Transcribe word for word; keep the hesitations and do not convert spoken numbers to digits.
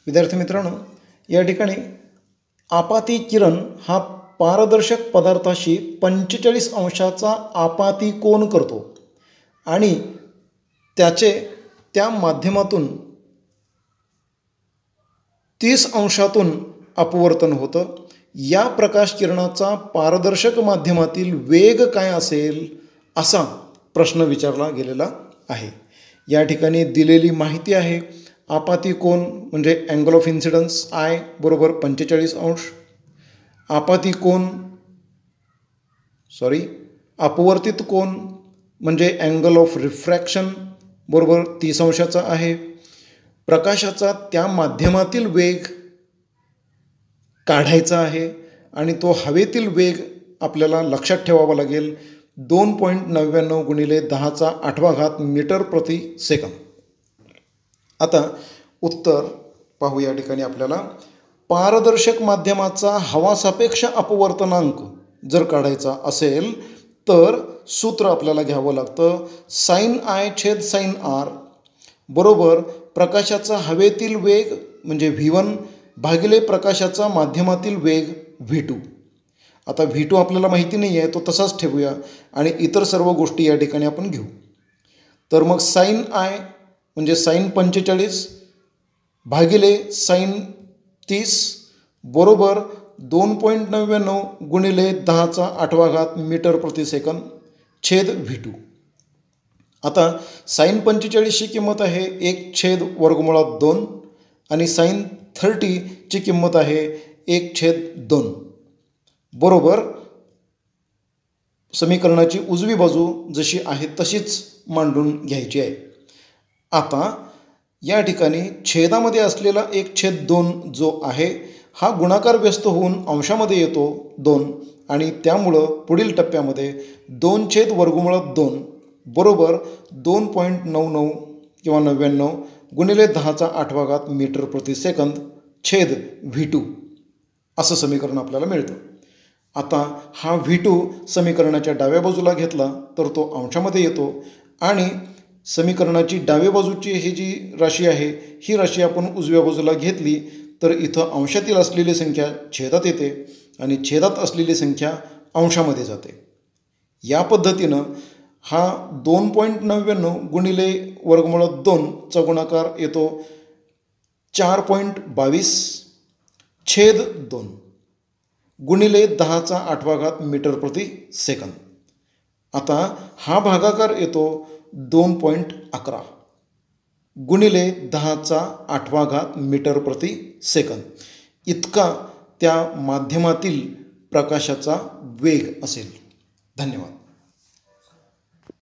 विद्यार्थी मित्रांनो, या ठिकाणी आपाती किरण हा पारदर्शक पदार्थाशी पंचेचाळीस अंशाचा आपाती कोन करतो आणि त्याचे त्या माध्यमातून तीस अंशातून अपवर्तन होतं. या प्रकाश किरणाचा पारदर्शक माध्यमातील वेग काय असेल असा प्रश्न विचारला गेलेला आहे. या ठिकाणी दिलेली माहिती आहे. आपाती कोन म्हणजे अँगल ऑफ इन्सिडन्स आय बरोबर पंचेचाळीस अंश. आपाती कोन सॉरी अपवर्तित कोन म्हणजे अँगल ऑफ रिफ्रॅक्शन बरोबर तीस अंशाचा आहे. प्रकाशाचा त्या माध्यमातील वेग काढायचा आहे आणि तो हवेतील वेग आपल्याला लक्षात ठेवावा लागेल. दोन पॉईंट नव्याण्णव गुणिले दहाचा आठवा घात मीटर प्रति सेकंद. आता उत्तर पाहू. या ठिकाणी आपल्याला पारदर्शक माध्यमाचा हवासापेक्ष अपवर्तनांक जर काढायचा असेल तर सूत्र आपल्याला घ्यावं लागतं. साईन आय छेद साईन आर बरोबर प्रकाशाचा हवेतील वेग म्हणजे व्ही वन भागिले प्रकाशाचा माध्यमातील वेग व्ही टू. आता व्ही टू आपल्याला माहिती नाही आहे, तो तसाच ठेवूया आणि इतर सर्व गोष्टी या ठिकाणी आपण घेऊ. तर मग साईन आय म्हणजे साईन पंचेचाळीस भागिले साईन तीस बरोबर दोन पॉईंट नव्याण्णव गुणिले दहाचा आठवा घात मीटर प्रति सेकंद छेद व्ही टू. आता साईन पंचेचाळीसची किंमत आहे एक छेद वर्गमुळात दोन आणि साईन थर्टीची किंमत आहे एक छेद दोन बरोबर समीकरणाची उजवी बाजू जशी आहे तशीच मांडून घ्यायची आहे. आता या ठिकाणी छेदामध्ये असलेला एक छेद दोन जो आहे हा गुणाकार व्यस्त होऊन अंशामध्ये येतो दोन आणि त्यामुळं पुढील टप्प्यामध्ये दोन छेद वर्गमुळात दोन बरोबर दोन पॉईंट नऊ नऊ किंवा नव्याण्णव गुणिले दहाचा आठवा घात मीटर प्रति सेकंद छेद व्ही टू असं समीकरण आपल्याला मिळतं. आता हा व्ही टू समीकरणाच्या डाव्या बाजूला घेतला तर तो अंशामध्ये येतो आणि समीकरणाची डाव्या बाजूची ही जी राशी आहे ही राशी आपण उजव्या बाजूला घेतली तर इथं अंशातील असलेली संख्या छेदात येते आणि छेदात असलेली संख्या अंशामध्ये जाते. या पद्धतीनं हा दोन पॉईंट नव्याण्णव गुणिले वर्गमुळात दोनचा गुणाकार येतो चार पॉईंट बावीस छेद दोन गुणिले दहाचा आठवा घात मीटर प्रति सेकंद. आता हा भागाकार येतो दोन पॉईंट अकरा गुणिले दहाचा आठवा घात मीटर प्रति सेकंद इतका त्या माध्यमातील प्रकाशाचा वेग असेल. धन्यवाद.